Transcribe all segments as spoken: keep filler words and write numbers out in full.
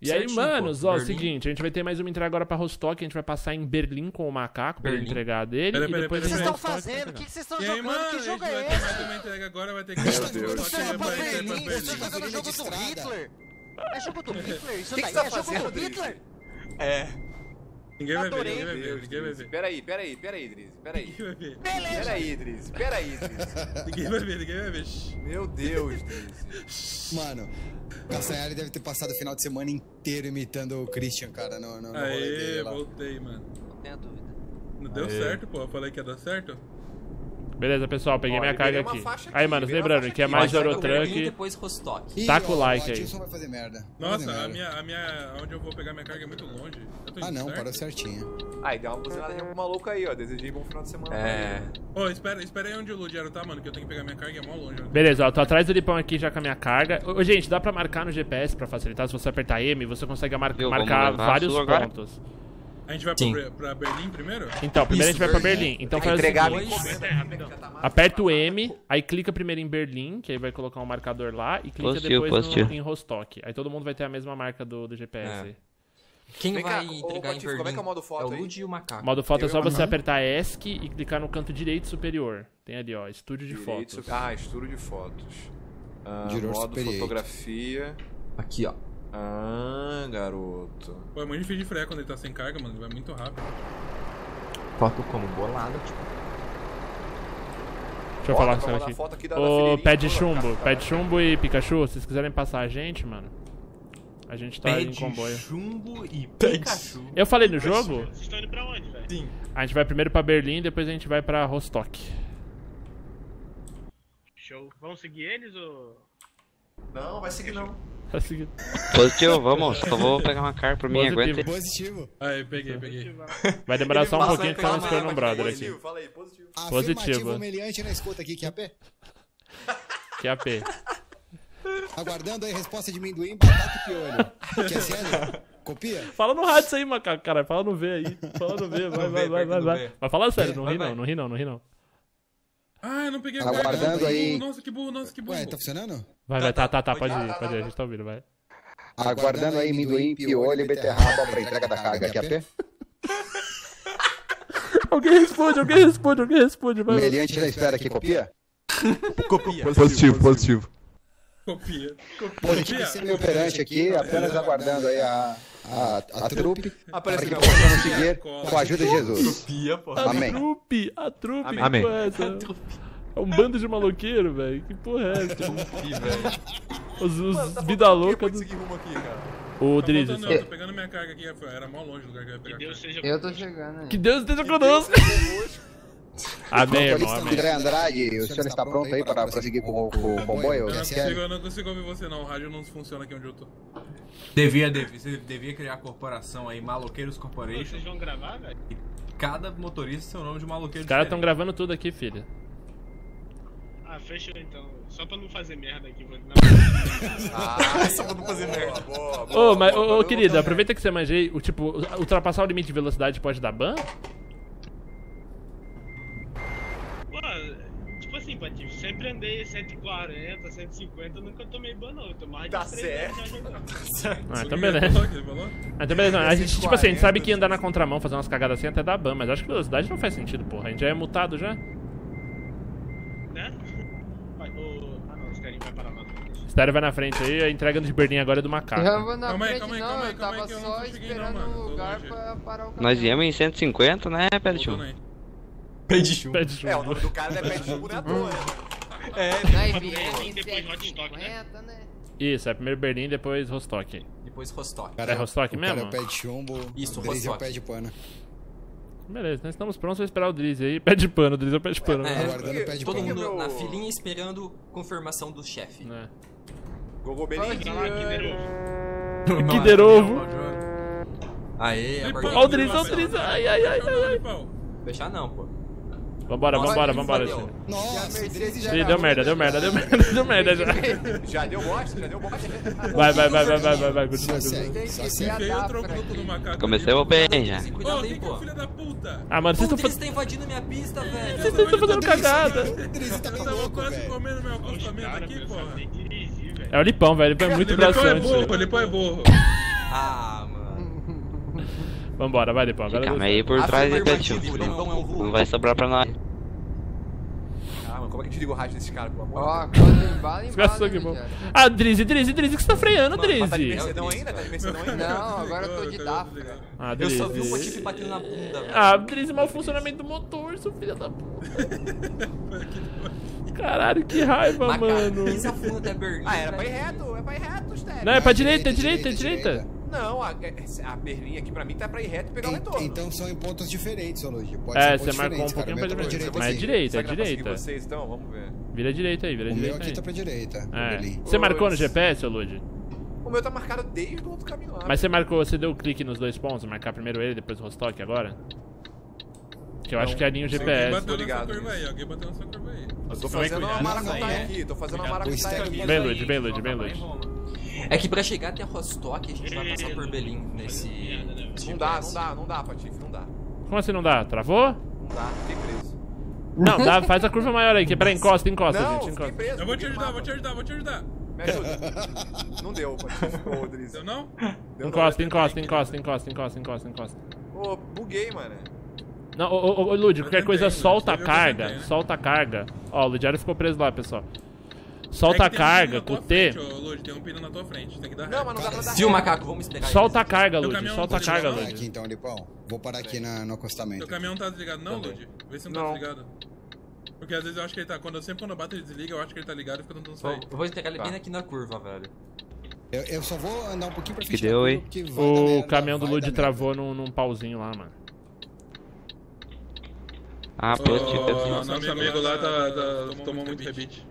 E aí, manos, ó, é o seguinte, a gente vai ter mais uma entrega agora pra Rostock, a gente vai passar em Berlim com o macaco pra ele entregar dele. Pera, e pera, depois pera, a gente pera, vai O que vocês estão fazendo? O que vocês estão jogando? Mano, Que jogo a gente é vai ter mais esse? uma entrega agora, vai ter que... Meu Deus. Isso é pra Berlim, pra isso é jogo do Hitler. É jogo do Hitler, isso Que daí que você tá é jogo fazendo, do Hitler. É. Ninguém vai ver, Adorei. ninguém vai ver, ninguém vai ver. Peraí, peraí, peraí, Drizzy, peraí. Ninguém vai ver, Beleza. Peraí, Drizzy, peraí, Drizzy. ninguém vai ver, ninguém vai ver. Meu Deus, Drizzy. Mano, o Castanhari deve ter passado o final de semana inteiro imitando o Christian, cara, no, no, no rolê Aê, dele lá. voltei, mano. Não tenha dúvida. Não deu certo, pô, eu falei que ia dar certo. Beleza, pessoal, peguei Ó, minha liberei carga uma aqui. faixa Aí, aqui, mano, liberei uma lembrando faixa que é aqui. mais Vai, vai, Eurotruck. E depois Rostock. Ih, Taca o ó, like o aí. Atilson vai fazer merda. Vai Nossa, fazer a merda. minha, a minha, onde eu vou pegar minha carga é muito longe. Eu tô indo Ah, não, certo? parou certinho. Aí, dá uma buzinadinha pro maluco aí, ó. Desejei bom final de semana. É. Ô, espera, espera aí onde o Ludiero tá, mano, que eu tenho que pegar minha carga e é mó longe. Beleza, ó, tô atrás do Lipão aqui já com a minha carga. Ô, gente, dá pra marcar no G P S pra facilitar. Se você apertar M, você consegue mar Viu, vamos marcar levar vários a sua agora? pontos. A gente vai Sim. pra, pra Berlim primeiro? Então, primeiro Isso, a gente vai pra Berlim. Berlim. Então Vai faz o entregar a seguinte, encomenda aqui, que já tá mais- aperta o M, aí clica primeiro em Berlim, que aí vai colocar um marcador lá, e clica Positivo, depois positivo. no, em Rostock. Aí todo mundo vai ter a mesma marca do, do G P S. É. Quem Vem cá, vai ô, entregar em Patife, Berlim como é que é o modo foto é o aí? Lud e o macaco. Modo foto é Eu só e o você Macaco. apertar ESC e clicar no canto direito superior. Tem ali, ó, estúdio de Direito, fotos. Ah, estudo de fotos. Ah, Girou modo superior. fotografia. Aqui, ó. Ah, garoto. Pô, é muito difícil de frear quando ele tá sem carga, mano, ele vai muito rápido. Foto como bolada, tipo. Deixa eu Ó, falar dá com pra você mandar aqui. foto aqui da- da Ô, fileirinha pé de toda, chumbo, cara. pé de chumbo e Pikachu, se vocês quiserem passar a gente, mano, a gente tá Pé em de comboio. chumbo e Pikachu. Eu falei no jogo? Vocês estão indo pra onde, velho? Sim. A gente vai primeiro pra Berlim, depois a gente vai pra Rostock. Show. Vamos seguir eles ou... Não, vai seguir não. Tá seguindo. Positivo, vamos. Só vou pegar uma carga por mim, Positivo. aguenta aí. Positivo. Aí, peguei, peguei. Vai demorar Ele só um passa pouquinho que pela estamos esperando um marca, brother aqui. positivo, fala aí, positivo. Positivo. Afirmativo humilhante na escuta aqui, que é a P. Que é a P. Aguardando aí a resposta de amendoim, batata e piolho. Que é sério? Copia? Fala no rádio isso aí, macaco, cara. Fala no V aí. Fala no V, vai, vai, vai, vai, vai. Mas fala sério, não Vai, ri não, vai. não ri não, não ri não. Ah, eu não peguei a Aguardando carga. Nossa, que aí. burro, Nossa, que burro, nossa, que burro. Ué, tá funcionando? Vai, vai, tá, tá, tá, Tá, pode tá, ir, tá, pode ir, tá. a gente tá ouvindo, vai. Aguardando aí amendoim, piolho e beterraba pra entrega da carga. Que é a P? Alguém responde, alguém responde, alguém responde, vai. Humilhante na espera aqui, copia? Copia. Positivo, positivo. Copia. Positivo semi-operante aqui, apenas aguardando aí a, a, a trupe para Aparece que não. possamos seguir com a ajuda de Jesus. Copia, pô. A Amém. trupe, a trupe, Amém. que Amém. porra é essa? É um bando de maloqueiro, velho. Que porra é essa? Copia, velho. Os, os Mano, tá vida faltando o quê louca pra do... seguir rumo aqui, cara? O Tá Drizzy, faltando, só. eu tô pegando minha carga aqui, era mó longe do lugar que eu ia Que pegar. Deus seja... Eu tô chegando aí. Que Deus esteja conosco. Amém, irmão, Motorista amém. André Andrade, o senhor está pronto aí para prosseguir com, com o comboio? Eu não, Que é consigo, sério? eu não consigo ouvir você não, o rádio não funciona aqui onde eu tô. Devia, devia, você devia criar a corporação aí, Maloqueiros Pô, Corporation. vocês vão gravar, velho? Cada motorista seu nome de maloqueiro Os caras tão diferente. gravando tudo aqui, filho. Ah, fechou então. Só pra não fazer merda aqui, vou... Não. Ah, só pra não fazer merda. Boa, boa. Ô, mas, boa, ô, boa, ô, querido, boa. aproveita que você manjei, o tipo, ultrapassar o limite de velocidade pode dar ban? Pô, tipo assim, Patife, sempre andei cento e quarenta, cento e cinquenta, nunca tomei ban não. Eu tô mais de Tá três certo. anos já jogando. Ah, O então que ele beleza. falou? O que ele falou? Ah, então beleza. Não, a gente, tipo assim, a gente sabe que andar na contramão, fazer umas cagadas assim até dá ban, mas acho que velocidade não faz sentido, porra. A gente já é multado já. Né? Vai, ô... Ah não, o Sterling vai parar lá. Stereo vai na frente aí, a entrega de Berlim agora é do macaco. Eu vou na Calma aí, frente calma aí, não, calma aí, eu calma aí, tava que eu só não cheguei não, esperando mano, o tô lugar longe. pra parar o carro. Nós viemos em cento e cinquenta, né, pé de chumbo? Voltando aí. Pé de chumbo. Pé de É, o chumbo. nome do cara é pé de chumbo, não é à toa, né? Aí Berlim, viemos em depois Hot Stock, né? cento e cinquenta, né? Isso, é primeiro Berlim, depois Rostock. Depois Rostock. É Rostock o cara mesmo? é o pé de chumbo, Isso, o Drizzy é o Rostock. pé de pano. Beleza, nós estamos prontos pra esperar o Drizzy aí. Pé de pano, o Drizzy é o pé de pano. É, né? Aguardando o pé de todo pano. mundo meu- na filinha esperando confirmação do chefe. Né? Gogô Vai lá, Benedinho. Kinder Ovo. Kinder Ovo. Aê, agora Ó o Drizzy, ó o Drizzy. Ai, ai, ai, ai, ai. Fechar não, pô. Vambora, Nossa, vambora, ele vambora. fodeu. Chile. Nossa, o Drizzy já... Ih, deu merda, deu merda, deu merda, deu merda já. Já deu bosta, já deu bosta. Vai, vai, vai, vai, vai, vai, vai, continua, Só continua. segue, só que segue. Enfiei o troco no macaco. Comecei o bem já. Tem Ô, cuidado aí, quem que é pô. o filho da puta? Ah, mano, Pô, vocês o estão Drizzy tá invadindo minha pista, velho. Vocês estão fazendo cagada. O Drizzy tá Eu bem tava louco, quase velho. comendo meu Os acostamento caras aqui, não porra. sabem nem dirigir, velho. É o Lipão, velho. Ele é muito O Lipão é braçante. burro, o Lipão é burro. Ah, mano. Vambora, vai, Lipão. Agora Calma deu aí por A trás e afirmativa, Pedrinho. o Lipão é um vulgo. Não vai sobrar pra nós. Ah, mano, como é que desliga o rádio desses caras, pelo amor Ó, de Deus? quando embala, Esse cara embala, sangue né, bom. Rogério? Ah, Drizzy, Drizzy, Drizzy, que você tá freando, Mas tá de Drizzy? Mercedão ainda? Tá de Mercedão ainda? Não, agora eu tô de Dafra. Ah, Eu só vi o Drizzy. Patife batendo na bunda, velho. Ah, Drizzy, mau funcionamento do motor, seu filho da puta. Caralho, que raiva, Macaco, mano. pisa a fundo até Berlim. Ah, era pra ir velho. reto, é pra ir reto, Step. Não, é pra Ah, direita, direita, direita, direita, direita. Não, a, a Berlim aqui pra mim tá pra ir reto e pegar o retorno. Então são em pontos diferentes, ô Luigi. Pode É, ser você pontos marcou um diferentes, cara. pouquinho O pra meu tá direita. direita Mas é aqui. direita, é Será que dá pra seguir direita. vocês, então? Vamos ver. Vira direita aí, vira O meu direita aqui aí. tá pra direita. É. Berlim. Você marcou no G P S, ô Lud? O meu tá marcado desde o outro caminho lá. Mas você marcou, você deu clique nos dois pontos, marcar primeiro ele, depois o Rostock agora? Que eu acho que é a linha o Alguém G P S. bateu nessa ligado curva aí, nisso. alguém bateu nessa curva aí. Eu tô Também fazendo uma cuidado. maracutaia Não, não, aqui, tô fazendo uma O maracutaia Step aqui. Bem, Lud, bem, Lud, bem, Lud. É que pra chegar até Rostock, a gente vai passar por Berlim nesse... Não dá, não dá, não dá, Patife, não dá. Como assim não dá? Travou? Não dá, fiquei preso. Não, dá, faz a curva maior aí, que peraí, encosta, encosta, Não, gente, fiquei encosta. preso. Eu vou te fiquei no ajudar, mapa. vou te ajudar, vou te ajudar. Me ajuda. Não deu, Patife. Ô, Drizzy. Deu não? Deu Encosta, não, encosta, eu encosta, encosta, encosta, encosta, encosta. Ô, buguei, mano. Não, ô, ô, ô, Lud, qualquer tentei, coisa, Lud, solta a você viu que eu carga, tentei, né? solta a carga. Ó, o Ludiário ficou preso lá, pessoal. Solta É a que tem um pino carga na com tua o T. frente, ô, Lud, tem um pino na tua frente, tem que dar Não, ré. mas não dá pra dar Viu, ré. macaco? Vamos esperar Solta a eles. carga, Teu Lud, caminhão solta a tá carga, ligado? Aqui Lud. então, Lipão. Vou parar aqui na, no acostamento. Teu caminhão tá desligado não, Tá Lud? Vê se não tá Não. desligado. Porque às vezes eu acho que ele tá, quando eu, sempre quando eu bato ele desliga, eu acho que ele tá ligado e fica tentando Vou- sair. Eu vou entregar ele Tá. bem aqui na curva, velho. Eu, eu só vou andar um pouquinho pra frente. Que deu, da curva, hein? porque vai dar O merda, caminhão do vai Lud dar travou num, num pauzinho lá, mano. Ah, Ô, Pedro, Pedro. nosso amigo lá tá, tá- tomou muito rebite.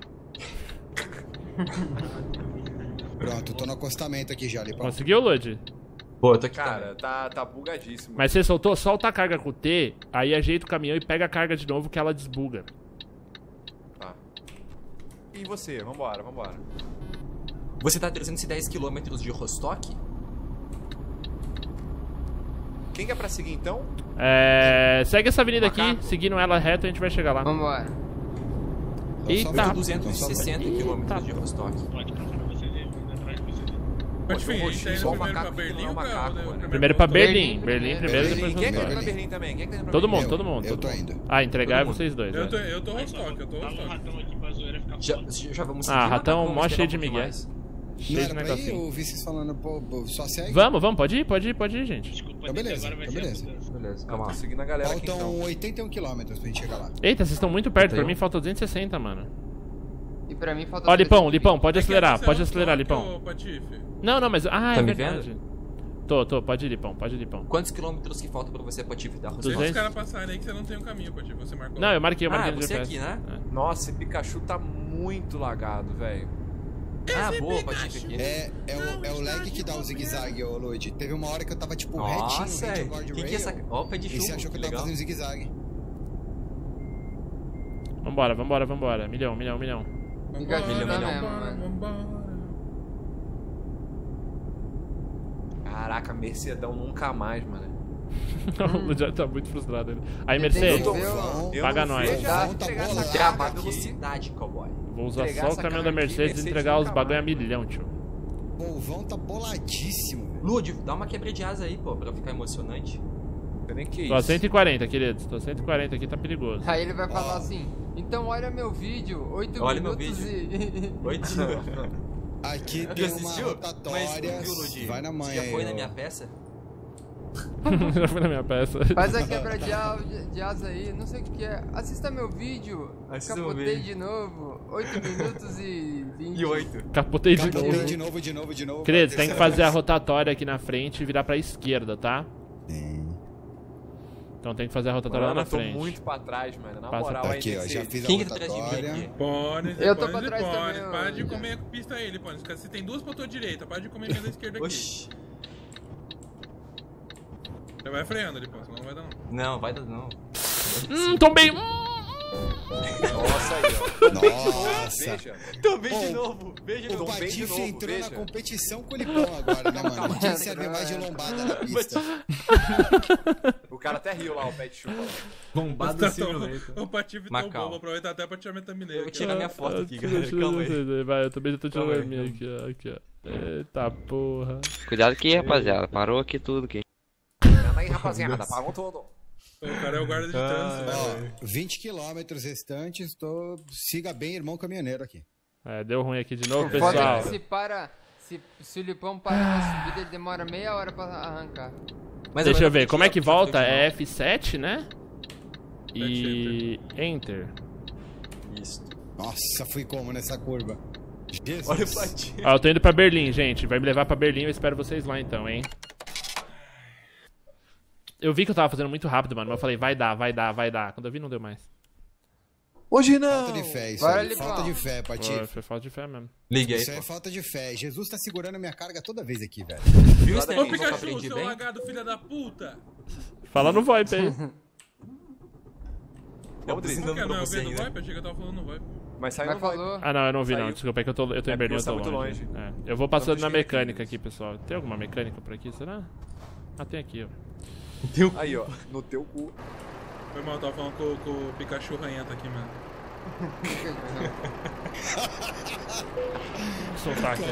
merda. Pronto, tô no acostamento aqui já, Lipão. Conseguiu, Lud? Pô, eu tô aqui Cara, tá, tá bugadíssimo. Mas você soltou, solta a carga com o T, aí ajeita o caminhão e pega a carga de novo que ela desbuga. Tá. E você? Vambora, vambora. Você tá a trezentos e dez quilômetros de Rostock? Quem que é pra seguir então? É... Segue essa avenida aqui, Macaco. seguindo ela reta, a gente vai chegar lá. Vambora. Então, Eita. só Tá vai- duzentos e sessenta Eita. quilômetros de Rostock. Pode passar pra você ver, vou atrás de você ver. Mas Pô, enfim, a tem um gente tá indo só o primeiro pra macaco que Berlim não é ou um pra... macaco, ou- mano. Primeiro pra Berlim, Berlim, Berlim primeiro. primeiro, Berlim, depois Quem é que tá indo Rostock. pra Berlim também? Quem é que tá indo pra Todo Berlim? mundo, Eu, todo mundo. eu todo tô mundo. indo. Ah, entregar é Todo vocês dois, Eu tô, né? eu tô Rostock, eu tô Dá um Rostock. ratão aqui pra zoeira ficar Já, foda. já vamos Ah, seguir, ratão macaco? mó Vamos cheio esperar de um pouquinho migué. mais. Não Cheio de era pra ir? negocinho. Eu vi vocês falando, pô, pô, só segue. Vamos, vamos, pode ir, pode ir, pode ir, gente. Desculpa, Então beleza, agora vai então ser a beleza. mudança. Beleza, Eu calma tô lá. seguindo a galera aqui Faltam então. oitenta e um quilômetros pra gente chegar lá. Eita, vocês estão muito perto, pra Oitenta e um? mim falta duzentos e sessenta, mano. E pra mim falta... Ó, Lipão, setenta. Lipão, pode É que acelerar, você pode é um acelerar, toque, Lipão. ô, Patife. Não, não, mas... Ah, Tá é me verdade. Tô, tô, pode ir, Lipão, pode ir, Lipão. Quantos quilômetros que falta pra você, Patife, da Rostock? Deixa duzentos? os caras passarem aí que você não tem um caminho, Patife. Você marcou. Não, eu marquei, eu Ah, marquei no você G P S. aqui, né? Nossa, esse Pikachu tá muito lagado, velho. Ah, boa, Patife aqui. É, é, o, é o lag que dá o zigue-zague, ô Lud. Teve uma hora que eu tava, tipo, Nossa, retinho, reto o no que que é essa... guardrail. Ó, o pé de E chumbo, você achou que eu que tava legal. fazendo zigue-zague. Vambora, vambora, vambora. Milhão, milhão, milhão. Vambora, Milhão, milhão. vambora, vambora. Caraca, Mercedão nunca mais, mano. O já tá muito frustrado. Ele. Aí, Ele tem Mercedes, que ver o- Vão, Eu Paga não nós. vejo Vão, a tá entregar essa bolado. carga Travar aqui. velocidade, cowboy. vou usar entregar só o essa caminhão da carga aqui, Mercedes e Mercedes entregar os nunca bagulho a mais. milhão, tio. Pô, o vão tá boladíssimo, velho. Lud, dá uma quebra de asa aí, pô, pra ficar emocionante. Não sei nem que Tô a isso. cento e quarenta, queridos. Tô a cento e quarenta aqui, tá perigoso. Aí ele vai falar assim, então olha meu vídeo, oito Olha meu minutos e... Oi, tio. Aqui Já tem uma assistiu? rotatória. Mas, viu, Lud? Vai na mãe Você já aí, foi na ô. minha peça? Já foi na minha peça. Faz a quebra de, a- de asa aí, não sei o que que é. Assista meu vídeo, Assista meu capotei vídeo. de novo, oito minutos e vinte. E oito. Capotei de Capotei novo. de novo, de novo, de novo. Queridos, tem que fazer a rotatória aqui na frente e virar pra esquerda, tá? Sim. Então tem que fazer a rotatória Mano, lá eu na tô frente. muito pra trás, mano. Na Passa moral, pra aí Aqui, ó, desse- já fiz Quem a que tá atrás de mim rotatória. aqui? Pone, Eu tô pone, pra trás pone. também, ô, Para de Miguel. comer a pista aí, Lipone. Você tem duas pra tua direita, para de comer minha da esquerda aqui. Oxi. Você vai freando, Lipone, senão não vai dar não. Não, vai dar não. Hum, tombei. Hum, Nossa aí, ó. Nossa. Veja. Também Ô, de novo. Veja de O novo. bem de Patife novo, entrou veja. na competição com o Lipão agora, né, mano? Quem serve mais de lombada na pista? O cara até riu lá, o pet chupa. Bombado Tá simulator. tão- O Patife Mas tão bom, calma. vou aproveitar até pra tirar minha thumbnail Eu vou aqui. tirar minha foto aqui, Ah, galera. deixa eu Calma aí. ver, vai, eu também já tô tirando Calma a aí, minha calma. aqui, ó, aqui, ó. Eita porra. Cuidado aqui, rapaziada. Parou aqui tudo aqui. Anda aí, rapaziada, pagam tudo. O cara é o guarda de trânsito, né? Ó, vinte quilômetros restantes, tô... siga bem, irmão caminhoneiro aqui. É, deu ruim aqui de novo, O foda pessoal. é que se para. Se, se o Lipão para na subida, ele demora meia hora pra arrancar. Mas Deixa agora eu ver, como é que tirar- volta? tirar- É F sete, né? E Enter. Isso. Nossa, fui como nessa curva? Jesus. Olha o Patife. Ó, eu tô indo pra Berlim, gente. Vai me levar pra Berlim, eu espero vocês lá então, hein? Eu vi que eu tava fazendo muito rápido, mano, mas eu falei, vai dar, vai dar, vai dar. Quando eu vi, não deu mais. Hoje não. Falta de fé, isso Bora, aí. Lipão. Falta de fé, Pô, Patife. foi falta de fé mesmo. Liga aí. Isso aí é falta de fé. Jesus tá segurando a minha carga toda vez aqui, velho. Viu esse Ô, negócio que eu Pikachu, aprendi seu bem? lagado, filha da puta! Fala no VoIP aí. Eu tô ensinando Quer pra não, eu você vi no ainda. VoIP? Achei que eu tava falando no VoIP. Mas saiu Mas no falou. Ah, não, eu não vi não. Saiu. Desculpa, é que eu tô, eu tô É em Berlim, eu porque tô você tá longe. muito É. Eu vou passando Então, na deixa eu mecânica aqui, pessoal. Tem alguma mecânica por aqui, será? Ah, tem aqui, ó. Aí, ó, no teu cu. Foi mal, eu tava falando com, com o Pikachu ranhento aqui, mano. Que sotaque.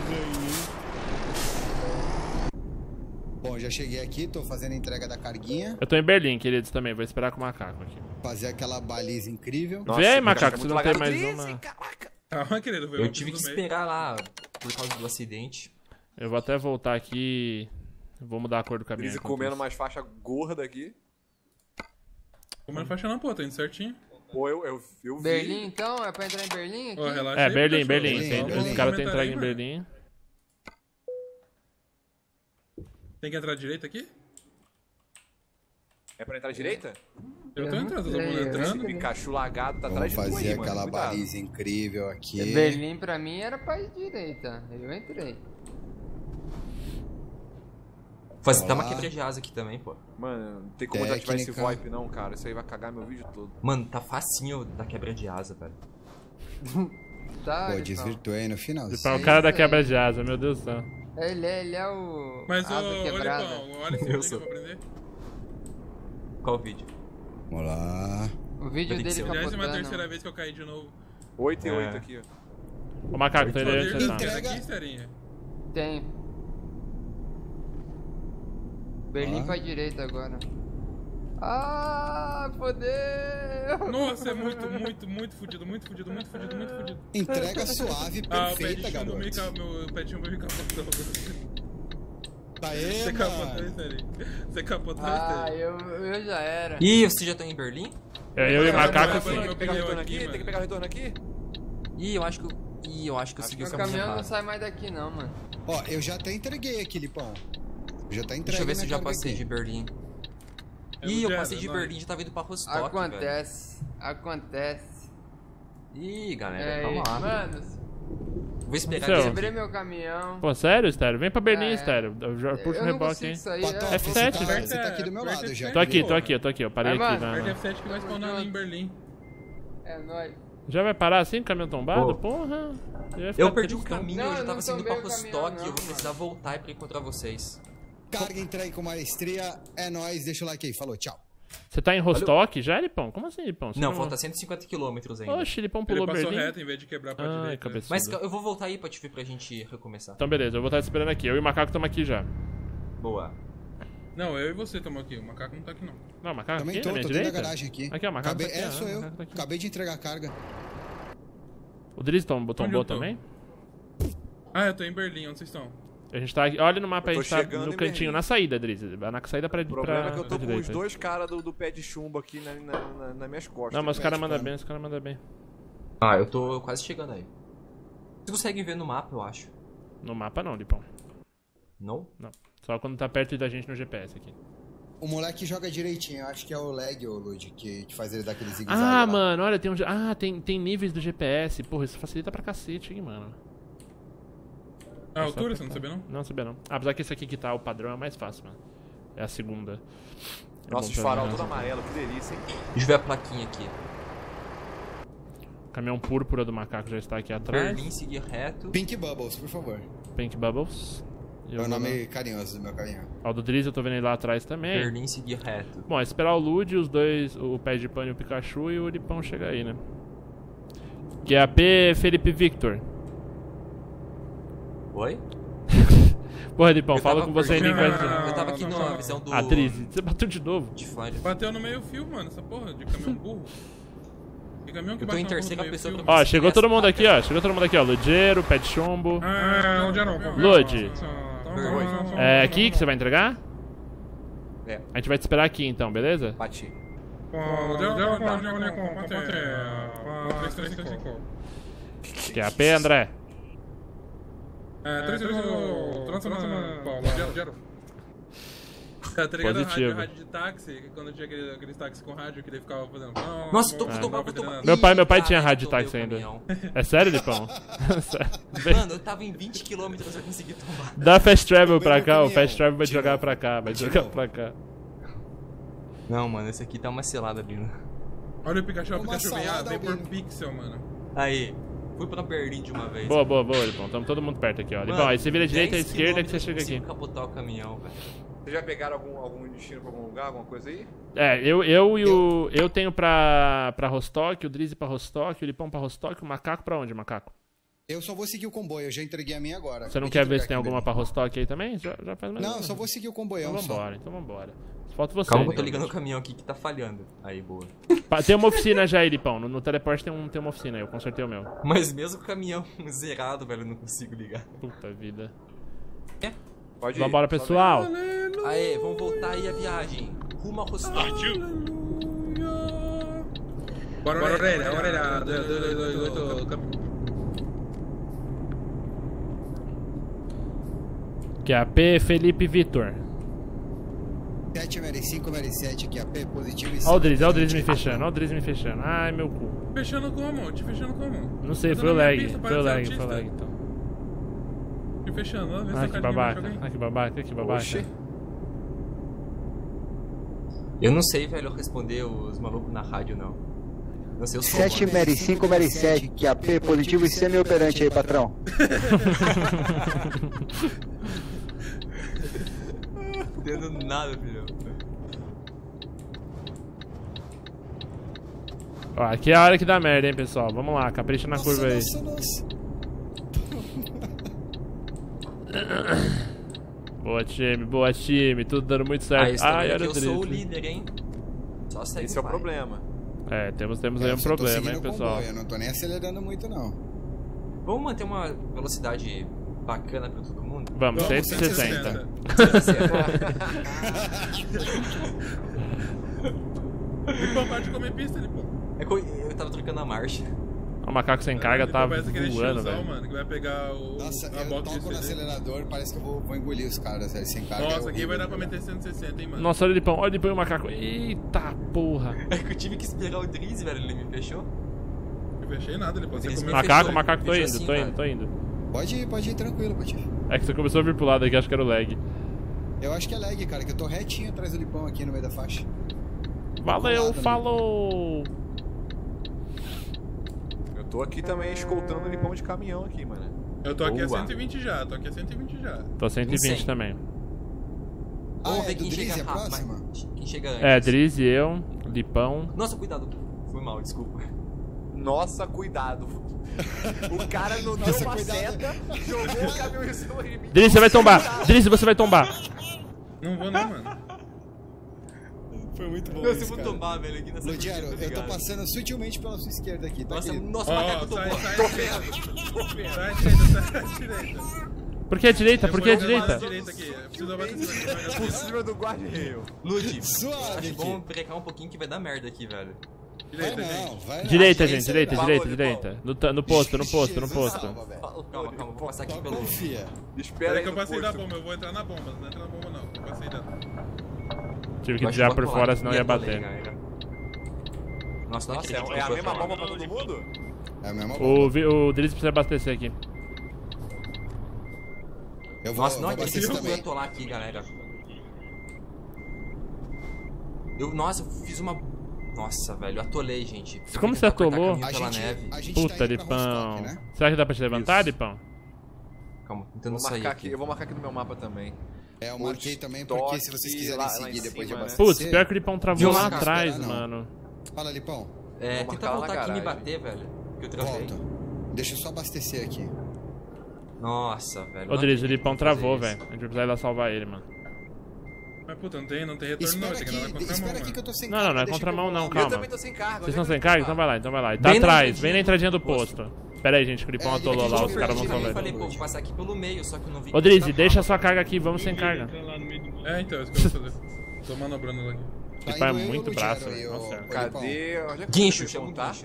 Bom, já cheguei aqui, tô fazendo a entrega da carguinha. Eu tô em Berlim, queridos, também. Vou esperar com o macaco aqui. Fazer aquela baliza incrível. Nossa, Vê aí, o macaco, Pikachu se é não muito tem mais lagado. uma. Calma, querido, foi Eu eu tive que do meio. esperar lá por causa do acidente. Eu vou até voltar aqui. Vou mudar a cor do caminho. Brise enquanto comendo isso. mais faixa gorda aqui. Comendo faixa não, pô, tá indo certinho. Pô, eu, eu, eu vi. Berlim, então? É pra entrar em Berlim aqui? Ó, relaxa É, aí, Berlim, Pikachu. Berlim. Berlim, Tem, Berlim. os caras têm Comentário entrega aí, em mano. Berlim. Tem que entrar direito aqui? É pra entrar à direita? Eu tô Eu entrando, não todo mundo sei, eu entrando. Pikachu lagado tá Vamos atrás de tu fazer aí, mano. aquela Cuidado. baliza incrível aqui. Berlim pra mim era pra ir direita. Eu entrei. Fazer até uma Olá. quebra de asa aqui também, pô. Mano, não tem como desativar esse Técnica. VoIP não, cara. Isso aí vai cagar meu vídeo todo. Mano, tá facinho da quebra de asa, velho. Tá, Pô, Lipão. desvirtuei no final. Tipo, o cara da quebra de asa, meu Deus do céu. Ele é, ele é o. Mas, ô, asa ô, quebrada. Lipão, olha esse Eu vídeo que eu sou. vou aprender. Qual o vídeo? Vamos lá. O vídeo Tem que ser dele o Trigésima terceira capotando. vez que eu caí de novo. oito e É. oito aqui, ó. Ô, macaco, tô indo aí Poder onde de você tá. Entrega. aqui, Serinha. Tem. Berlim Ah. pra direita agora. Ah, fodeu! Nossa, é muito, muito, muito fudido, muito fudido, muito fudido, muito fudido. Entrega suave, Ah, o pé perfeita, de chumbo me garoto. ca- meu pé de chumbo me capotou. Aê, Você capotou mano. isso, Serinha. Você capotou Ah, isso, eu, eu já era. Ih, você já tá em Berlim? É, eu e o Cara, macaco vai, sim. vai, Tem que pegar o pneu retorno aqui, aqui? mano. Tem que pegar o retorno aqui? Ih, eu acho que eu. Ih, eu acho que eu segui o Meu caminho caminhão não errado. sai mais daqui não, mano. Ó, eu já até entreguei aqui, Lipão. Eu já tá entregue. Deixa eu ver se eu minha já carga passei aqui. de Berlim. É Ih, eu o passei Jedi, de nós. Berlim e já tava indo pra Rostock, velho. Acontece. Acontece. Ih, galera, É, calma lá. mano, Vou esperar Seu. eles quebrei aqui. meu caminhão. Pô, sério, Estéreo? Vem pra Berlim, É. Estéreo. Eu já puxo eu o não reboque, consigo hein? sair. Pató, é. F você sete, tá, velho. você tá aqui do meu Aperta lado já. F sete. Tô aqui, tô Porra. aqui, tô aqui. Eu parei Vai, aqui, mano. vai, Aperta mano. F sete que vai spawnar ali em Berlim. É nóis. Já vai parar assim, caminhão tombado? Ô. Porra. ia ficar Eu perdi o tristão. caminho, Não, eu já eu tava não seguindo pra tombei o caminhão, Rostock e eu não, vou precisar voltar pra encontrar vocês. Carga entregue com maestria. É nóis. Deixa o like aí. Falou, tchau. Você tá em Rostock já, Lipão? Como assim, Lipão? Você Não, falta cento e cinquenta quilômetros ainda. Oxe, Lipão Ele pulou passou Berlim. reto em vez de quebrar pra Ai, direita. cabeça. Mas eu vou voltar aí pra te ver pra gente recomeçar. Então beleza, eu vou estar esperando aqui. Eu e o macaco estamos aqui já. Boa. Não, eu e você estamos aqui. O macaco não tá aqui, não. Não, o macaco Também aqui, tô, na tô minha dentro da direita? garagem aqui. Aqui, ó, o macaco Acabei, tá aqui, é, ó, sou o eu. macaco tá aqui. Acabei de entregar a carga. O Driz tom- Onde tombou eu tô? também? Ah, eu tô em Berlim. Onde vocês estão? A gente tá aqui. Olha no mapa, a Eu tô gente tá chegando no em cantinho, Berlim. na saída, Driz. Na saída pra, O problema pra, é que eu pra tô com direita. os dois caras do, do pé de chumbo aqui na, na, na, na minhas costas. Não, mas os caras Mete mandam pano. bem, os caras mandam bem. Ah, eu tô quase chegando aí. Vocês conseguem ver no mapa, eu acho. No mapa não, Lipão. Não? Não. Só quando tá perto da gente no G P S aqui. O moleque joga direitinho. Eu acho que é o lag, ô Lud, que, que faz ele dar aquele zigue-zague Ah, lá. mano, olha, tem um. Ah, tem, tem níveis do G P S. Porra, isso facilita pra cacete, hein, mano. A É só altura, você não apertar. sabia, não? Não sabia não. Ah, apesar que esse aqui que tá o padrão é mais fácil, mano. É a segunda. É Nossa, bom os pra farol mim, todo né? amarelo, que delícia, hein? Deixa eu ver a plaquinha aqui. Caminhão púrpura do macaco já está aqui atrás. Berlim, seguir reto. Pink Bubbles, por favor. Pink Bubbles. É o nome carinhoso do meu caminhão. Ó, o do Drizzy eu tô vendo ele lá atrás também. Berlim, seguir reto. Bom, é esperar o Lud, os dois, o Pé de Pano e o Pikachu, e o Lipão chega aí, né? Q A P Felipe Victor. Oi? Porra, Lipão, Eu fala tava com você ainda curtindo- enquanto... Eu tava aqui não, numa não. visão do... A Drizzy, você bateu de novo? De fã de... Bateu no meio fio, mano, essa porra de caminhão burro. Que caminhão que Eu tô bate em na porra terceira do meio pessoa fio? pra- Ó, chegou todo mundo aqui, ó. Chegou todo mundo aqui, ó. Ludiero, Pé de Chumbo. Ah, onde era? Lud. É É aqui que você vai entregar? É. A gente vai te esperar aqui então, beleza? Bati. Q A P, André. É, três vezes o... Transforma... Paulo, Gero, Gero. É, tá ligado? Positivo. Rádio, rádio de táxi, que quando tinha aquele, aqueles táxis com rádio que ele ficava fazendo... Nossa, tô, Ah. tô, tô, tô, tô, Meu pai, meu pai Ih, tinha cara, rádio de tomei táxi o ainda. caminhão. É sério, Lipão? Sério. Mano, eu tava em vinte quilômetros, eu consegui tomar. Dá fast travel pra Tomei cá, meu o fast caminhão. travel vai te De jogar novo. pra cá, vai te De jogar novo. pra cá. Não, mano, esse aqui tá uma selada, Bino. Olha o Pikachu, o Uma Pikachu vem, ah, salada, vem por Albino. pixel, mano. Aí, fui pra Berlim de uma vez. Boa, boa, boa, Lipão. Tamo todo mundo perto aqui, ó. Lipão, aí você vira direita e esquerda que você chega aqui. Capotar o caminhão, velho. Vocês já pegaram algum, algum destino pra algum lugar, alguma coisa aí? É, eu, eu e o. Eu tenho pra, pra Rostock, o Drizzy pra Rostock, o Lipão pra Rostock, o Macaco pra onde, Macaco? Eu só vou seguir o comboio, eu já entreguei a minha agora. Você não Acabei quer de ver entregar se tem aqui alguma dentro. pra Rostock aí também? Já, já faz mais Não, um. eu só vou seguir o comboião Então só. vambora, então vambora. Falta você. Calma que eu tô então. ligando o caminhão aqui que tá falhando. Aí, boa. Pa- Tem uma oficina já aí, Lipão. No, no teleporte tem, um, tem uma oficina aí, eu consertei o meu. Mas mesmo com o caminhão zerado, velho, eu não consigo ligar. Puta vida. Pode ir. Vambora, Só pessoal. Aê, vamos voltar aí a viagem. Rumo a Rostock. Partiu. Bora, bora, orelha, orelha. do- do- do- do- do- do- do- Q A P Felipe Vitor. sete M L cinco, M L sete, Q A P positivo e Ó o Drizzy, ó o Drizzy me fechando, ó o Drizzy me fechando. Ai, meu cu. Fechando como? Te fechando como? Não sei, Tá foi o na minha lag, pista, foi o parece lag, autista. foi o lag então. Te fechando, ó, vê Ai, essa que carinha, babaca, joga aí. ai, que babaca, que babaca. Oxi. Eu não sei, velho, responder os malucos na rádio, não. Não sei os sete comandos. M L cinco, M L sete, Q A P positivo e semi-operante aí, patrão. Não entendo nada, filho. Ó, aqui é a hora que dá merda, hein, pessoal. Vamos lá, capricha na curva aí. Nossa, nossa. Boa, time, boa, time. Tudo dando muito certo. Aí, Ai, ah, olha o eu sou o Drizzy. líder, hein? Só segue Esse é o pai. problema. É, temos, temos aí Eu um só tô problema, seguindo hein, o pessoal. comboio, eu não tô nem acelerando muito, não. Vamos manter uma velocidade bacana pra todo mundo? Vamos, Vamos, cento e sessenta. Lipão, para de comer pista, Lipão. É que eu, eu tava trocando a marcha. O macaco sem carga Lipão tá parece aquele voando, tiozão, velho. mano, que vai pegar o, Nossa, a eu box de toco no C D. acelerador, parece que eu vou, vou engolir os caras, velho, sem carga. Nossa, é aqui vai dar horrível, pra velho. meter cento e sessenta, hein, mano. Nossa, olha o Lipão, olha o Lipão e o macaco. Eita porra. É que eu tive que esperar o Drizzy, velho, ele me fechou. Não fechei nada, Lipão. Você Eles comeu me Macaco, fechou, macaco, tô fechou indo, assim, tô indo, cara. tô indo. Pode ir, pode ir tranquilo, Patife. É que você começou a vir pro lado aqui, acho que era o lag. Eu acho que é lag, cara, que eu tô retinho atrás do Lipão aqui no meio da faixa. Valeu, colado, né? falou! Eu tô aqui também escoltando o Lipão de caminhão aqui, mano. Eu tô aqui a Boa. cento e vinte já, tô aqui a cento e vinte já. Tô cento e vinte cem. também. Ah, Vamos é ver do quem Drizzy chega a rápido. próxima? mas- Quem chega antes. É, Drizzy, eu, Lipão. Nossa, cuidado. Fui mal, desculpa. Nossa, cuidado. O cara não deu Nossa, uma cuidado. seta, jogou o caminhão em cima de mim. Drizzy, você vai tombar! Drizzy, você vai tombar! Não vou não, mano. Foi muito bom Nossa, eu isso, vou cara. tomar, velho, aqui nessa Ludiero, curva, tá eu tô ligado? passando sutilmente pela sua esquerda aqui, tá, Nossa, querido? nossa, Ó, o macaco sai, tomou. sai, Tô sai, vendo, tô vendo. sai à direita, sai à direita. Por que a direita? Por que a Eu vou jogar direita? à direita aqui. Eu preciso abastecer aqui. Por cima do guarda-reio. Lud, Suave acho bom aqui. brecar um pouquinho que vai dar merda aqui, velho. Vai Direita, gente. não, vai não. Direita, Aí gente, você direita, vai. direita, Falou, direita. No, ta- no posto, no posto, no Jesus posto. salva, velho. Calma, calma, vou passar aqui Só pelo... confia. Espera Pera aí que eu no passei da posto. bomba, eu vou entrar na bomba. Não entra na bomba não, eu passei da... Tive que Eu acho tirar vou por colar fora, aqui senão e ia atolei, bater. galera. Nossa, não Nossa, acredito é, que é a eu tô mesma atolando. bomba pra todo mundo? É a mesma O, bomba. Vi- o Drizzy precisa abastecer aqui. Eu vou, Nossa, não vou acredito abastecer que eu vou também. atolar aqui, galera. Eu, nossa, eu fiz uma Nossa, velho, eu atolei, gente. Eu Como fui você tentar cortar atolou? caminho A pela gente, neve. a gente Puta, tá indo pra Lipão. Rostock, né? Será que dá pra te levantar, Isso. Lipão? Calma, Eu tentando vou sair marcar aqui. aqui, eu vou marcar aqui no meu mapa também. É, eu marquei também Woodstock, porque se vocês quiserem lá- lá seguir em depois cima, de né? abastecer... Putz, pior que o Lipão travou Viu, lá Oscar? atrás, Não. mano. Fala, Lipão. É, Vou tenta marcar lá voltar na aqui e me garagem. bater, velho. Que eu travei. Volta. Deixa eu só abastecer aqui. Nossa, velho. Ô, Driz, o Lipão travou, velho. velho. A gente vai precisar ir lá salvar ele, mano. Mas puta, não tem, não tem retorno não, Espera tem que andar na aqui, contramão, espera aqui mano. que eu tô sem Não, não, carga, não é deixa que eu contramão vou não, lá. Eu calma. também tô sem carga. Vocês onde estão é que sem eu carga? vou Então botar? vai lá, então vai lá. Tá Bem na atrás, entradinha bem na entradinha do do posto. posto. Pera aí, gente, que o Lipão É, atolou aqui lá, de os caras vão Verde, salvar Eu ele. falei, pô, vou passar aqui pelo meio, só que eu não vi. Ô, que Driz, tava deixa a mal. sua carga aqui, vamos sem carga. Entra lá no meio do É, então, é isso que eu vou fazer. Tô manobrando ela aqui. Tá Lipão é indo eu e o muito Lugero braço, aí, velho. ô- Nossa. ô, Lipão. Cadê? Onde é que Guincho, o chama o Lipão tá? guincho.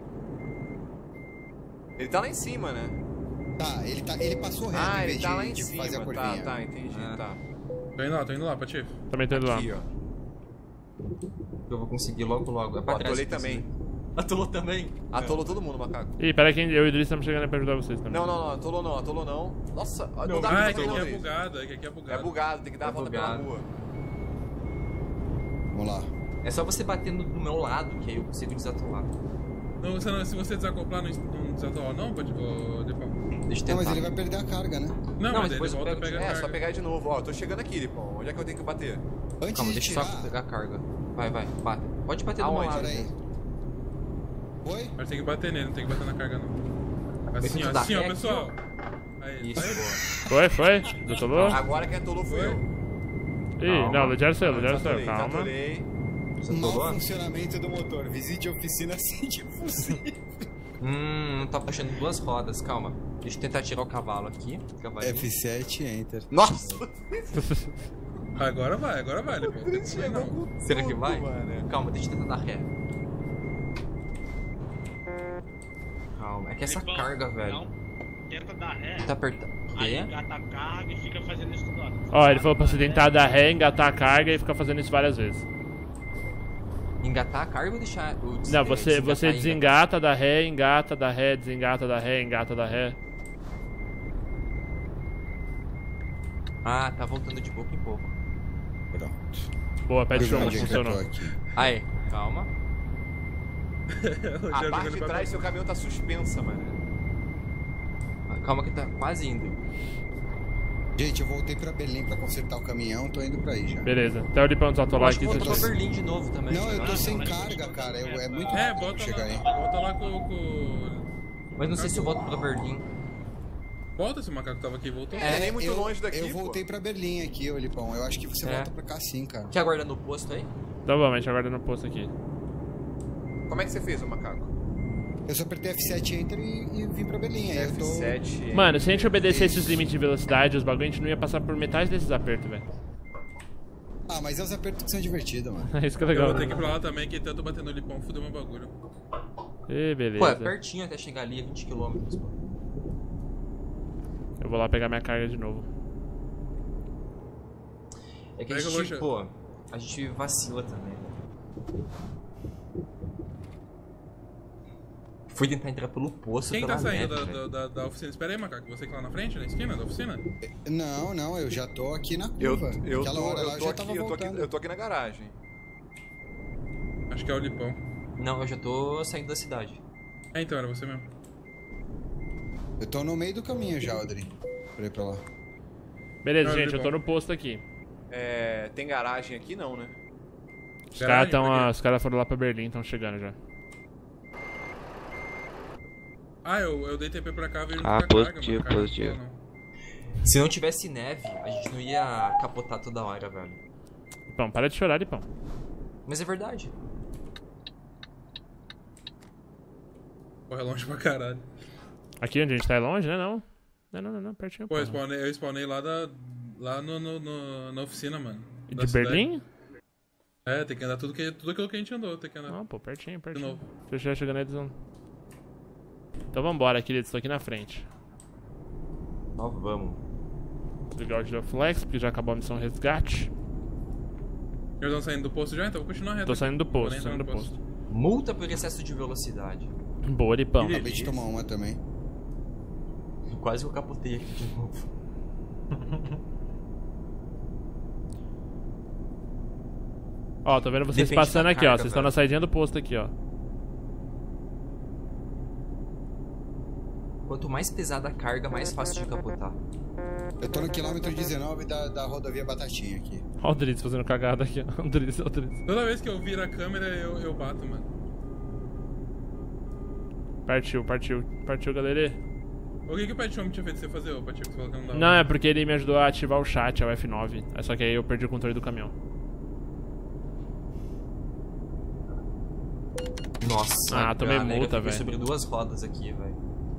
Ele tá lá em cima, né? Tá, ele, tá, ele passou reto Ah, em ele vez tá de, lá em de cima. fazer a Tá, curvinha. tá, entendi, Ah. tá. Tô indo lá, tô indo lá, Patife. Também tô indo lá. Aqui, ó. Eu vou conseguir logo, logo. É pra Ó, trás. atolei que eu também. consigo. Atolou também? Atolou todo mundo, macaco. Ih, pera aí, que eu e o Driz estamos chegando aí pra ajudar vocês também. Não, não, não, atolou não, atolou não. Nossa, não, dá Ah, pra é que fazer aqui não, é Driz. bugado, é que aqui é bugado. É bugado, tem que dar a É volta pela bugado. rua. Vamos lá. É só você bater no, no meu lado, que aí eu consigo desatolar. Não, você não- se você desacoplar, não, não desatola não, pode... Ô, Lipão. Deixa eu Não, tentar. mas ele vai perder a carga, né? Não, Não, mas mas ele depois eu volta e pego de- pega a É, carga. só pegar de novo. Ó, eu tô chegando aqui, Lipão. Onde é que eu tenho que bater? Antes Calma, de deixa tirar... eu só pegar a carga. Vai, vai, bate. Pode bater do meu Aonde? lado. Peraí. Oi? Mas tem que bater nele, não tem que bater na carga não. Assim, Esse ó, da assim, ó, ré pessoal. aqui, Aí, Isso, aí. boa. Foi, foi? Desatolou? Agora quem atolou fui eu. Ih, Calma. não, o Lugero saiu, o Lugero saiu, Desatolei, calma. desatolei. Mau Desatolou? funcionamento do motor. Visite a oficina assim que possível. Hum, não tá puxando duas rodas, calma. Deixa eu tentar tirar o cavalo aqui. Cavalinho. F sete, Enter. Nossa! Agora vai, agora vai, Lipão. Tem que ser, não. Será que tudo, vai? mano. Calma, deixa eu tentar dar ré. Calma, é que essa Lipão, carga, velho. Não, tenta dar ré, Tá apertando. aí Quê? engata a carga e fica fazendo isso toda hora. Ó, ele falou pra você tentar dar ré, engatar a carga e ficar fazendo isso várias vezes. Engatar a carga ou deixar o des- Não, é, você, desengatar você e desengata, dá ré, engata, dá ré, desengata, dá ré, engata, dá ré. engatar? Ah, tá voltando de pouco em pouco. Pronto. Boa, pede show, Onde é que eu tô funcionou. aqui? Aí, calma. A parte de trás do seu caminhão tá suspensa, mano. Ah, Calma que tá quase indo. Gente, eu voltei pra Berlim pra consertar o caminhão, tô indo pra aí já. Beleza, até o Lipão desatolar Acho aqui. que você voltou pra chega. Berlim de novo também. Não, eu tô Ah, sem não, mas- carga, cara. Eu, é muito É, rápido bota chegar aí. lá, bota lá com, com... Mas não sei se eu volto pra Berlim. Volta, esse macaco tava aqui, voltou. É, nem muito eu, longe daqui, Eu pô. voltei pra Berlim aqui, ô Lipão. Eu acho que você É. volta pra cá sim, cara. Quer aguardar no posto aí? Então vamos, a gente aguarda no posto aqui. Como é que você fez, ô macaco? Eu só apertei F sete Enter e, e vim pra Berlim. Aí eu F tô... sete. Mano, se a gente obedecesse os limites de velocidade, os bagulho, a gente não ia passar por metade desses apertos, velho. Ah, mas é os apertos que são divertidos, mano. É isso que é Eu legal. vou ter que ir né? pra lá também, que tanto bater no Lipão, fudeu meu bagulho. Ê, beleza. Pô, é pertinho até chegar ali, é vinte quilômetros, pô. Eu vou lá pegar minha carga de novo. É que a Pega, gente, Luxa. pô, a gente vacila também, velho. Fui tentar entrar pelo poço Quem pela tá saindo neve, da, velho. da, da, da oficina? Espera aí, macaco. Você que tá lá na frente, na esquina da oficina? Não, não, eu já tô aqui na Eu, curva. eu, Aquela tô, hora eu, lá eu tô já aqui, tava eu, tô aqui, voltando. eu tô aqui na garagem. Acho que é o Lipão. Não, eu já tô saindo da cidade. É, então, era você mesmo. Eu tô no meio do caminho já, Adri. Pra ir pra lá. Beleza, Ah, gente, eu tô Lipão. no posto aqui. É, tem garagem aqui não, né? Os Garagem, caras tão, por quê? ah, os caras foram lá pra Berlim, estão chegando já. Ah, eu, eu dei T P pra cá, veio Ah, com a positivo, carga, mano. positivo. Carga não. Se não tivesse neve, a gente não ia capotar toda hora, velho. Lipão, para de chorar, Lipão. Mas é verdade. Porra, é longe pra caralho. Aqui onde a gente tá é longe, né? Não. Não, não, não, não pertinho. Pô, eu porra. spawnei, eu spawnei lá, da, lá no, no, no- na oficina, mano. E da de cidade. Berlim? É, tem que andar tudo, que, tudo aquilo que a gente andou, tem que andar. Não, pô, pertinho, De pertinho. novo. Se eu estiver chegando aí, eles vão... Então vambora, queridos, tô aqui na frente. Nós vamos. Ligar o Geoflex, porque já acabou a missão resgate. Eles estão saindo do posto já, então vou continuar reto. Tô aqui. saindo do Não vou posto, nem saindo entrar do no posto. Multa por excesso de velocidade. Boa, Lipão. Acabei de tomar uma também. Quase que eu capotei aqui de novo. Ó, tô vendo vocês Depende passando da aqui, ó. carga, Vocês estão velho. na saidinha do posto aqui, ó. Quanto mais pesada a carga, mais fácil de capotar. Eu tô no quilômetro dezenove da, da rodovia Batatinha aqui. Ó o Dritz fazendo cagada aqui, ó. O Dritz, ó o Dritz. Toda vez que eu viro a câmera, eu, eu bato, mano. Partiu, partiu. Partiu, galera. O que, que o Pet Home tinha feito você fazer, ô Patife? Você falou que não dava. Não, é porque ele me ajudou a ativar o chat, é o F nove. É só que aí eu perdi o controle do caminhão. Nossa, Ah, a tomei galera multa, ficou velho. sobre duas rodas aqui, velho.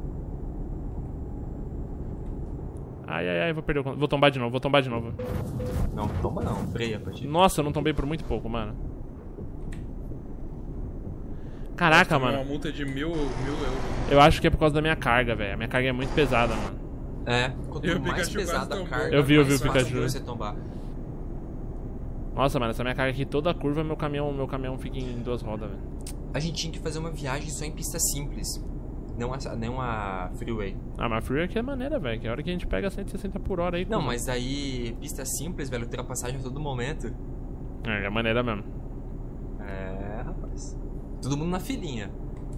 Ai, ai, ai, vou perder o controle. Vou tombar de novo, vou tombar de novo. Não, toma não, freia, Patife. Nossa, eu não tombei por muito pouco, mano. Caraca, Nossa, mano. uma multa de mil, mil euros. Eu acho que é por causa da minha carga, velho. A minha carga é muito pesada, mano. É, quanto E o mais Pikachu pesada quase a tombou. carga, Eu vi, eu vi mais o fácil Pikachu. de você tombar. Nossa, mano, essa minha carga aqui, toda curva, meu caminhão, meu caminhão fica em duas rodas, velho. A gente tinha que fazer uma viagem só em pista simples. Não a, não a freeway. Ah, mas a Free aqui é maneira, velho. Que é a hora que a gente pega cento e sessenta por hora aí. Não, com- mas aí, pista simples, velho, ultrapassagem a todo momento. É, é maneira mesmo. É, rapaz. Todo mundo na filinha.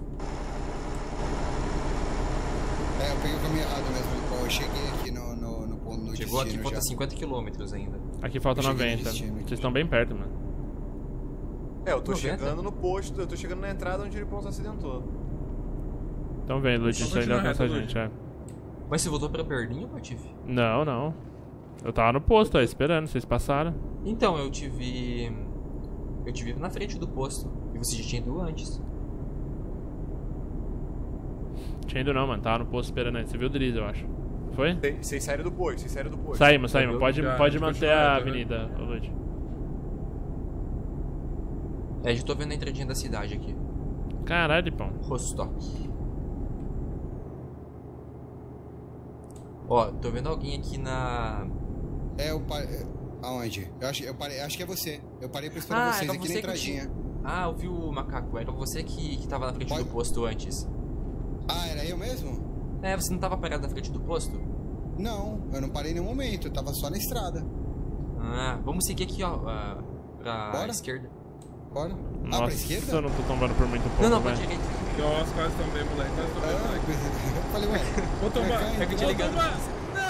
É, eu peguei o caminho errado mesmo. Bom, eu cheguei aqui no, no, no ponto no Chegou aqui, destino falta já. cinquenta quilômetros ainda. Aqui falta Eu cheguei no noventa. destino aqui. Vocês estão bem perto, mano. É, eu tô noventa? chegando no posto, eu tô chegando na entrada onde ele ponto acidentou. Então vem, Lud, Só isso ainda continuar alcança a reto, gente, é. Mas você voltou pra Berlim, Patife? Não, não. Eu tava no posto, ó, esperando, vocês passaram. Então, eu tive... Eu tive na frente do posto. E você já tinha ido antes. Tinha ido não, mano. Tava no posto esperando aí. Você viu o Driz, eu acho. Foi? Vocês- Vocês saíram do posto, vocês saíram do posto. Saímos, saímos. Eu- Pode, já, pode a gente manter continua a reto, né? avenida, ô Lud. É, já tô vendo a entradinha da cidade aqui. Caralho, pão. Rostock. Ó, tô vendo alguém aqui na... É, eu parei... Aonde? Eu acho, eu parei, acho que é você. Eu parei pra esperar Ah, vocês era aqui você na que eu entradinha. tinha- Ah, eu vi o macaco. Era você que, que tava na frente Pode- do posto antes. Ah, era eu mesmo? É, você não tava parado na frente do posto? Não, eu não parei em nenhum momento. Eu tava só na estrada. Ah, vamos seguir aqui, ó. ah, pra Bora. esquerda. Bora. Ah, Nossa, pra esquerda? eu não tô tombando por muito pouco, Não, não, pra velho. direita. Nossa, quase tombei, moleque. Quase tombei, Ah, moleque. eu falei, ué. Vou tombar. É que eu tinha Vou ligado. tombar.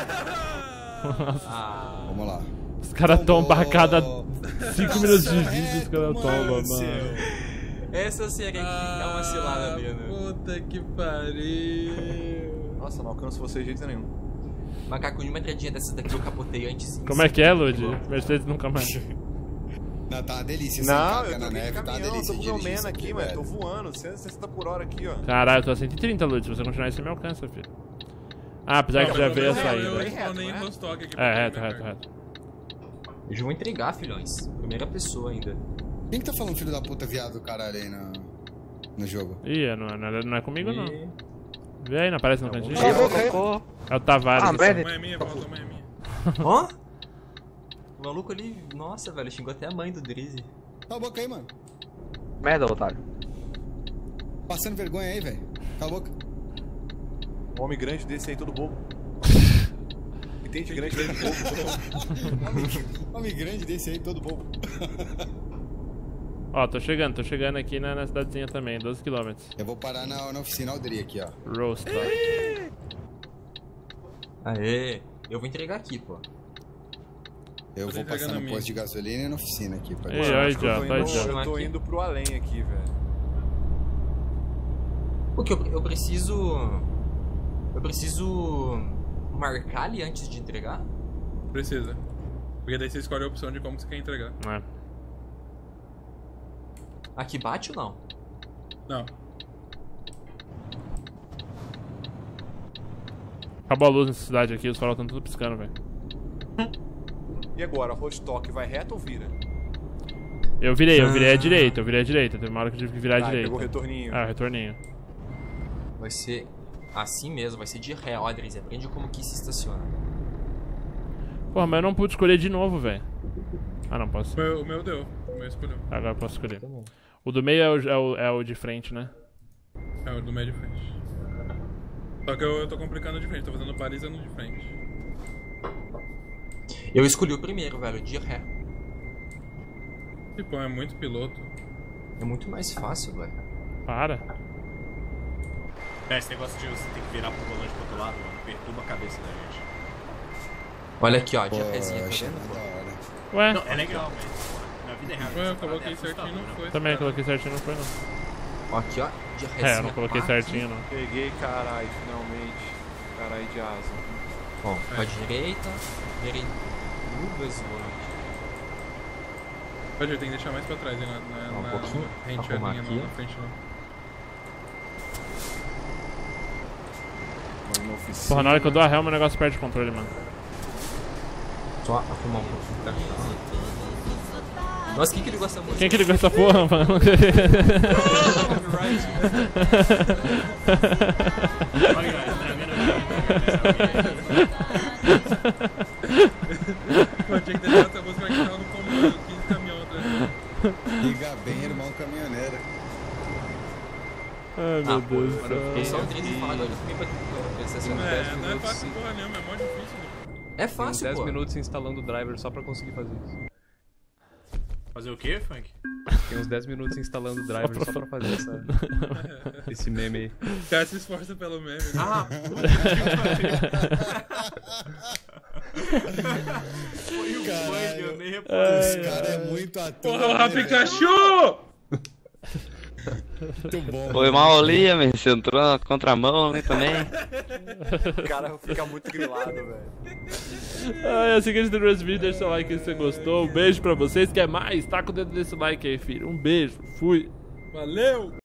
Ah, Vamos lá. Os caras tombam a cada Tombou. cinco minutos de Nossa, vídeo, os caras reto, tombam, mano. mano. essa eu sei que dá uma cilada Ah, mesmo. puta que pariu. Nossa, não alcanço você de jeito nenhum. Macaco, nenhuma entradinha dessas daqui eu capotei antes. Como é que é, Lud? Mercedes nunca mais. Não, tá uma delícia. sem Não, carga eu na tô neve, aqui tá no uma caminhão, delícia tô de com o meu dirigir man isso aqui, mano. Tô velho. voando, cento e sessenta por hora aqui, ó. Caralho, eu tô a cento e trinta, Lud. Se você continuar aí, você me alcança, filho. Ah, apesar que Não, já pelo veio a menos eu- saída. Eu Reto, spawnei em né? Rostock aqui. pra É, pegar reto, minha reto, carga. reto. Eu já vou entregar, filhões. Primeira pessoa ainda. Quem que tá falando filho da puta viado do caralho aí no, no jogo? Ih, não, não, não é comigo, não. Vê aí, não aparece no cantinho? Cocô. É o Tavares. Ah, que Brandon. A mãe é minha, volta, a mãe é minha. Ó! O maluco ali, nossa, velho, xingou até a mãe do Drizzy. Cala a boca aí, mano. Merda, otário. Passando vergonha aí, velho. Cala a boca. Um homem grande desse aí, todo bobo. Entende grande desse bobo. Homem, homem grande desse aí, todo bobo. Ó, tô chegando, tô chegando aqui na, na cidadezinha também, doze quilômetros. Eu vou parar na, na oficina Aldri aqui, ó. Roast, ó. Aê, eu vou entregar aqui, pô. Eu Tô vou entregando passar a no minha. posto de gasolina e na oficina aqui. Pra Ei, Mano, ó, acho que eu tô idiota, ó, indo- idiota. Eu tô Aqui. indo pro além aqui, velho. Porque eu, eu preciso... Eu preciso... marcar ali antes de entregar? Precisa. Porque daí você escolhe a opção de como você quer entregar. É. Aqui bate ou não? Não. Acabou a luz nessa cidade aqui, os farol estão tudo piscando, velho. E agora, Rostock vai reto ou vira? Eu virei, eu virei à Ah. direita, eu virei à direita. Teve uma hora que eu tive que virar à Ah, direita. pegou o retorninho. Ah, retorninho. Vai ser assim mesmo, vai ser de ré. Ó, Drizzy, aprende como que se estaciona. Porra, mas eu não pude escolher de novo, velho. Ah, não posso. O meu, o meu deu. O meu escolheu. Agora eu posso escolher. O do meio é o, é o, é o de frente, né? É o do meio de frente. Só que eu, eu tô complicando de frente, tô fazendo baliza no de frente. Eu escolhi o primeiro, velho, de ré. Tipo, é muito piloto. É muito mais fácil, velho. Para. É, esse negócio de você ter que virar pro volante pro outro lado, mano, perturba a cabeça da gente. Olha aqui, ó, de Pô, resinha, tá achei vendo? da hora. Ué? Não, é legal, mas porra, na vida real. Ué, eu essa parada coloquei é certinho e não assustadora. foi. Também cara. coloquei certinho, não foi não. Ó, aqui, ó, de resinha. É, eu não coloquei aqui. certinho não. Peguei, caralho, finalmente. Caralho de asa. Ó, pra direita, direita. Uh, esse volante. Pode, eu tenho que deixar mais pra trás, hein, na, na, Um na pouquinho. rente a Arrumar linha, aqui. não na frente não. Mas na oficina. Porra, na hora que eu dou a ré, meu negócio perde o controle, mano. Só arrumar um pouquinho pra cá. Nossa, quem que ele gosta muito? Quem que ligou essa porra, mano? Olha, guys, tá vendo? Eu tinha que deixar essa música aqui no comando, quinze caminhão atrás. Liga bem, irmão caminhoneiro. Ai, meu Ah, pô, Deus do mano, eu fiquei céu. só o direito de falar agora também pra pensar assim. É, não é fácil porra nenhuma, é mó difícil, né? É fácil, dez pô. minutos instalando o driver só pra conseguir fazer isso. Fazer o quê, Funk? Tem uns dez minutos instalando o driver só pra fazer essa, esse meme aí. O cara se esforça pelo meme. Né? Ah, Foi o Caralho. Funk, eu nem reparei. Esse cara é muito ator. Porra, né, Pikachu! Muito bom. Foi mal ali, amigo. Você entrou na contramão ali também. O cara fica muito grilado, velho. Ai, assim que a gente terminou esse vídeo, deixa o like aí se você gostou. Um beijo pra vocês. Quer mais? Taca o dedo nesse like aí, filho. Um beijo. Fui. Valeu!